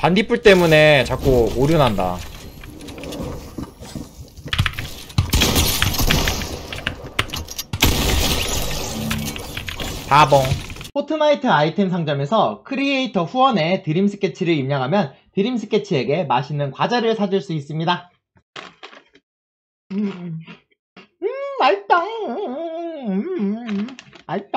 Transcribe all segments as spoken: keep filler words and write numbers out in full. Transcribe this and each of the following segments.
반딧불 때문에 자꾸 오류난다. 바봉. 포트나이트 아이템 상점에서 크리에이터 후원에 드림 스케치를 입력하면 드림 스케치에게 맛있는 과자를 사줄 수 있습니다. 음, 음 맛있다. 음, 맛있다.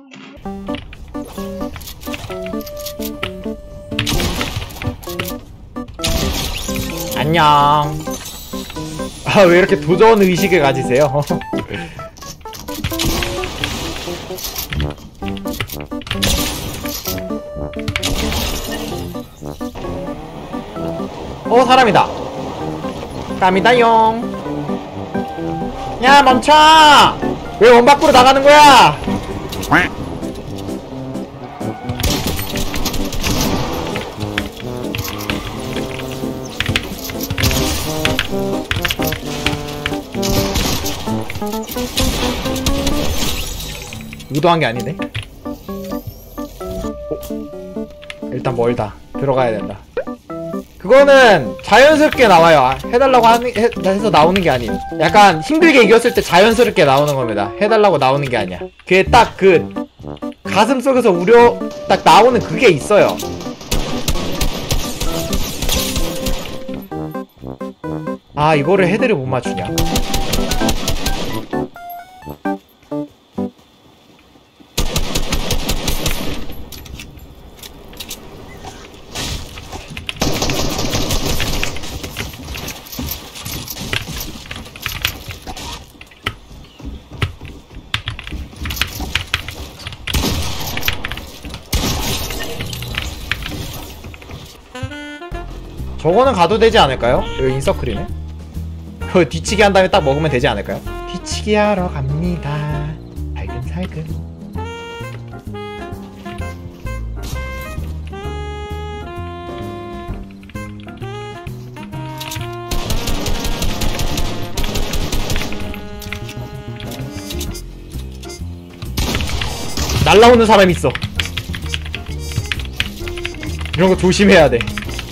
안녕. 아, 왜 이렇게 도전 의식을 가지세요? 어, 사람이다. 갑니다용. 야, 멈춰! 왜 원 밖으로 나가는 거야? 의도한 게 아니네. 어? 일단 멀다. 들어가야 된다. 그거는 자연스럽게 나와요. 해달라고 하는, 해, 해서 나오는 게 아니에요. 약간 힘들게 이겼을 때 자연스럽게 나오는 겁니다. 해달라고 나오는 게 아니야. 그게 딱 그 가슴 속에서 우려 딱 나오는 그게 있어요. 아, 이거를 헤드를 못 맞추냐. 저거는 가도 되지 않을까요? 여기 인서클이네. 그 뒤치기 한 다음에 딱 먹으면 되지 않을까요? 뒤치기 하러 갑니다. 살금살금. 날라오는 사람이 있어. 이런 거 조심해야 돼.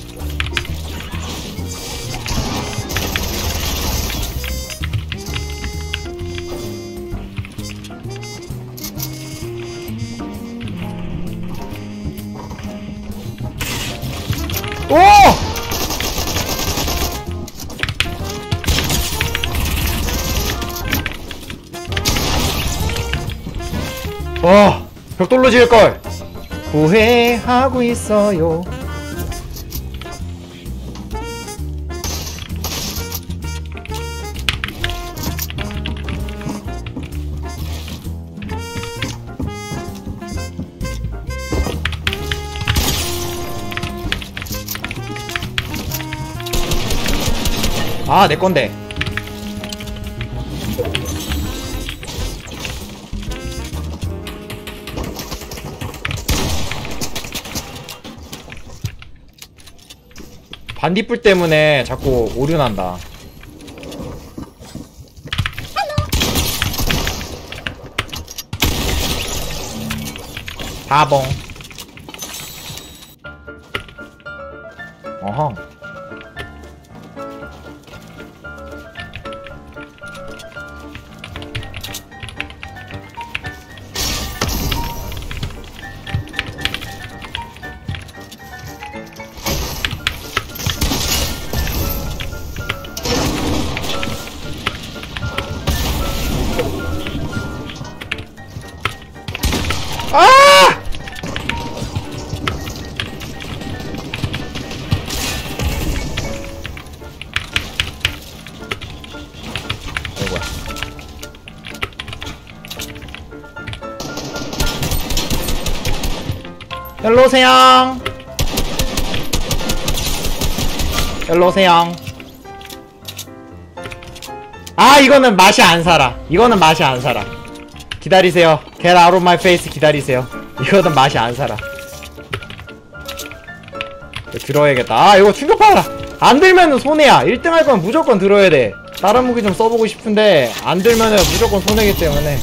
오! 와, 벽돌로 지을걸. 후회하고 있어요. 아, 내건데. 반딧불 때문에 자꾸 오류난다. 바봉. 어허. 아! 이거야. 일로오세요. 일로오세요. 아, 이거는 맛이 안 살아. 이거는 맛이 안 살아. 기다리세요. Get out of my face. 기다리세요. 이거는 맛이 안 살아. 들어야겠다. 아, 이거 충격파라. 안 들면은 손해야. 일 등 할 건 무조건 들어야 돼. 다른 무기 좀 써보고 싶은데 안 들면은 무조건 손해기 때문에.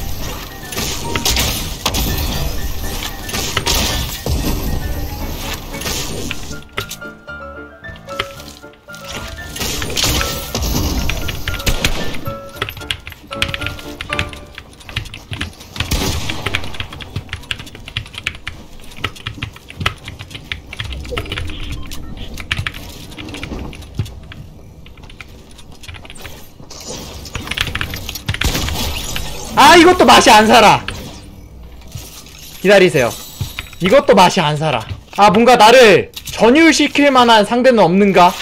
아 이것도 맛이 안 살아. 기다리세요. 이것도 맛이 안 살아. 아 뭔가 나를 전율시킬 만한 상대는 없는가?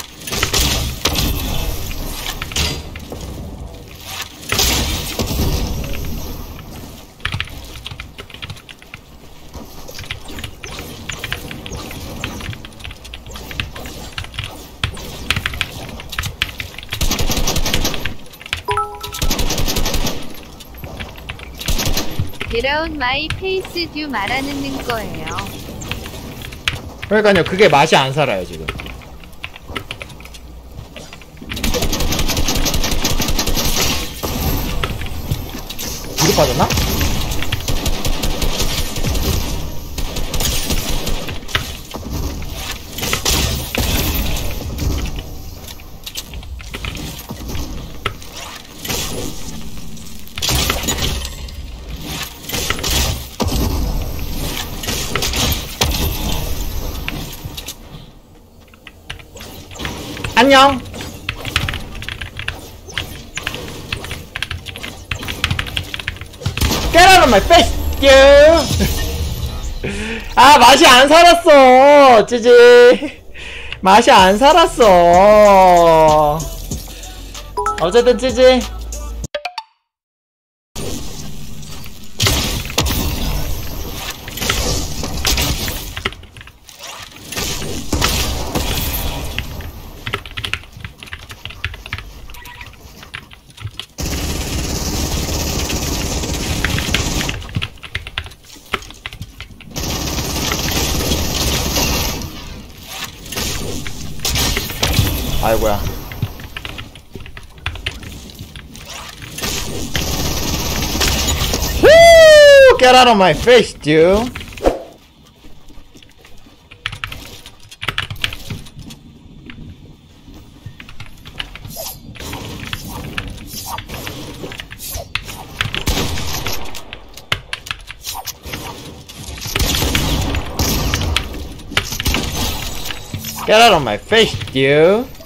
게라운 마이 페이스 듀 말하는 거예요. 그러니까요 그게 맛이 안 살아요 지금. 뒤로 빠졌나? 안녕. Get out of my face, you. 아 맛이 안 살았어, 찌지. 맛이 안 살았어. 어쨌든 찌지. 아이고야. Woo! Get out of my face, dude. Get out of my face, dude.